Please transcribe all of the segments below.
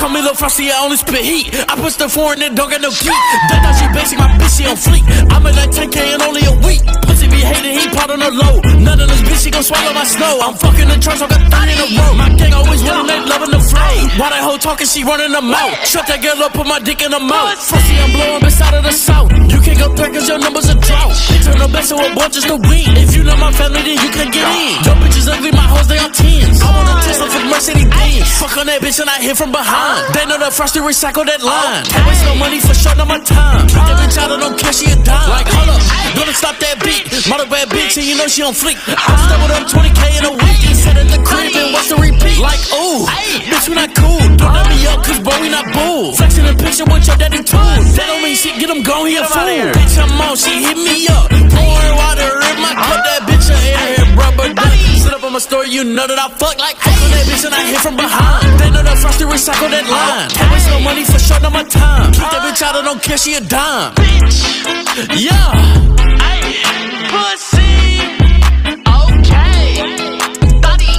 call me Lil Frosty, I only spit heat. I push the foreign and don't got no geek. That she basic, my bitch, she on fleek. I'm at that 10K in only a week. Pussy be hating, he pot on the low. None of this bitch, she gon' swallow my snow. I'm fucking the trunks, I got 30 in a row. My gang always winning, they loving the flow. Why that hoe talking, she running her mouth. Shut that girl up, put my dick in her mouth. Frosty, I'm blowing beside of the south. You can't go threat cause your numbers are drought. They turn the best of a boy just to win. If you know my family, then you can get in. Your bitches ugly, my hoes, they all tens. I want a Tesla for Mercedes Benz. Fuck on that bitch and I hit from behind. They know that Frosty recycle that line. Can't waste no money for short, not my time. Keep that bitch out, I don't care, she a dime. Like, hold up, gonna stop that beat. Mother bad bitch, and you know she on fleek. I stumbled up 20K in a week. Sat at the crib and watch the repeat. Like, ooh, bitch, we not cool. Don't let me up, cause bro, we not bull. Flexing a picture with your daddy too. That don't mean shit, get him gone, he a fool. Bitch, I'm on, she hit me up. Pouring water in my cup, that bitch a airhead rubber duck. Sit up on my story, you know that I fuck like fuck on that bitch and I hit from behind. They know that Frosty recycle that line. Can't waste no money for short, not my time. Keep that bitch out, I don't care, she a dime. Yeah. Pussy. Okay. Buddy.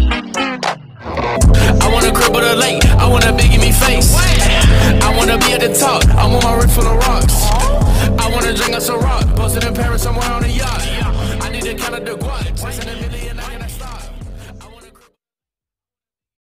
I want a crib with a lake. I want a big in me face. I wanna be at the top. I want my wrist full of rocks. I wanna drink us a rock. Bustin' in Paris somewhere on a yacht. I need to count up the guap.